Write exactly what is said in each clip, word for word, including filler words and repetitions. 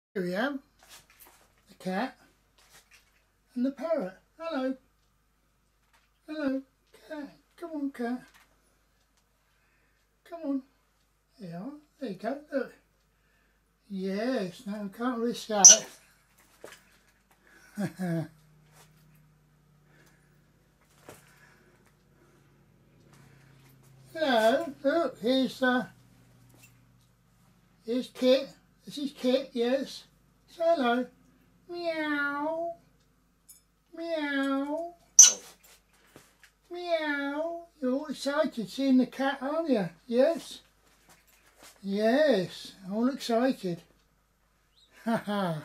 Here we have the cat and the parrot. Hello. Hello, cat. Come on, cat. Come on. There you are. There you go. Look. Yes, no, we can't risk that. Hello. Look, here's uh here's Kit. This is Kit, yes. So hello. Meow. Meow. Meow. You're all excited seeing the cat, aren't you? Yes? Yes, all excited. Ha ha.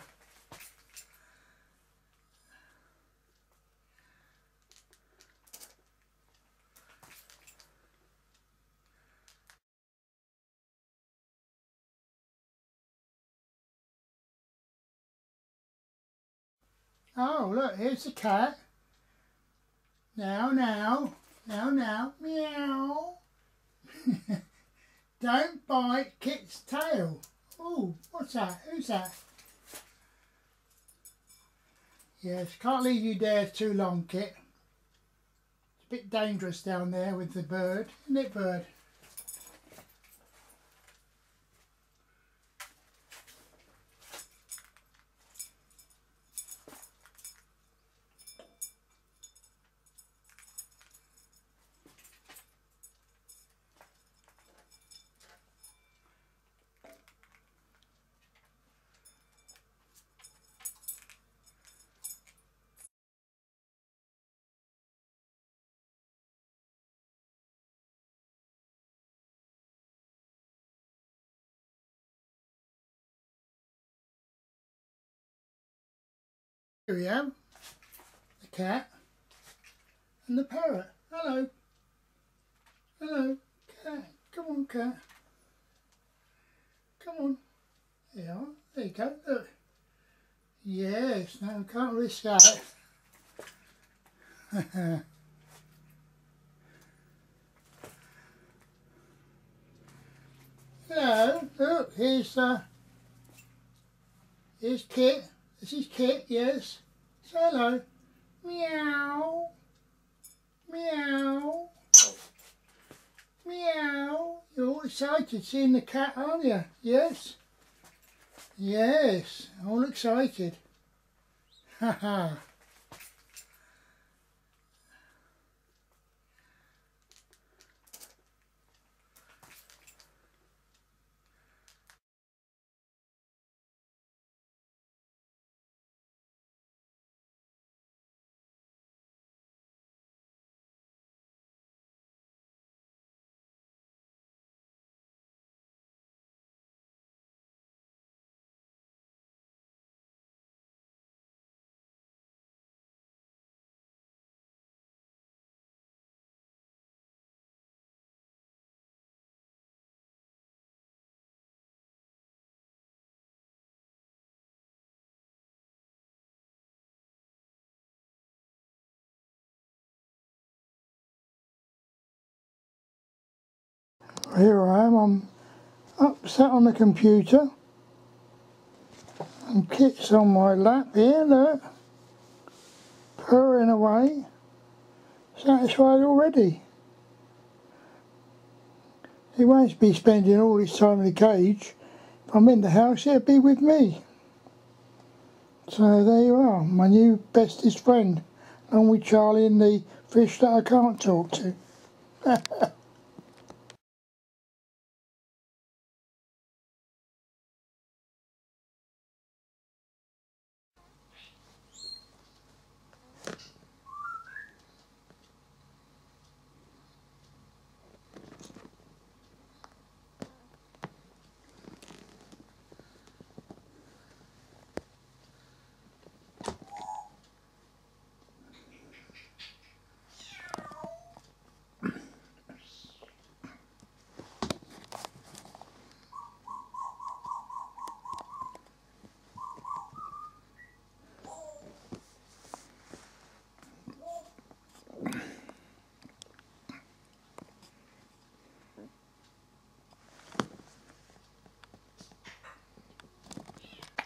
Oh, look, here's the cat. Now, now. Now, now. Meow. Don't bite Kit's tail. Oh, what's that? Who's that? Yes, can't leave you there too long, Kit. It's a bit dangerous down there with the bird, isn't it, bird? Here we have the cat and the parrot. Hello. Hello, cat. Come on, cat. Come on. There you are. There you go. Look. Yes, no, we can't risk that. Hello. Look, here's uh here's Kit. This is Kit, yes. So hello. Meow. Meow. Meow. You're all excited seeing the cat, aren't you? Yes? Yes, all excited. Ha ha. Here I am, I'm up sat on the computer and Kit's on my lap here, look, purring away, satisfied already. He won't be spending all his time in the cage. If I'm in the house, he'll be with me. So there you are, my new bestest friend, along with Charlie and the fish that I can't talk to.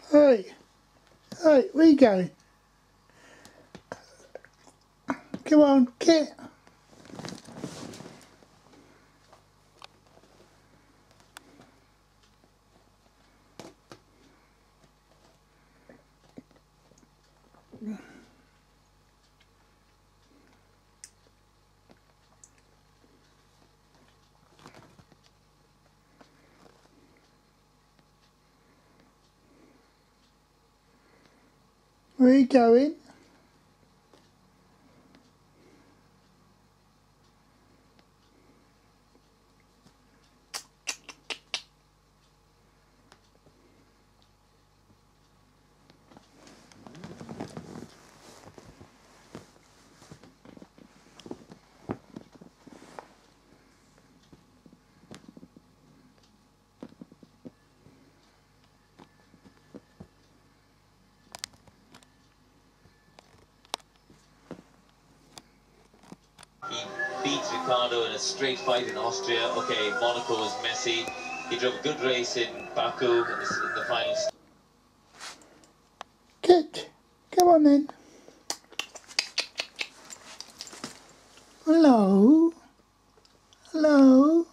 Hey, hey, where you going? Come on, Kit. Where you going? He beats Ricciardo in a straight fight in Austria. Okay, Monaco was messy. He drove a good race in Baku in the, in the final. Kit, come on then. Hello? Hello?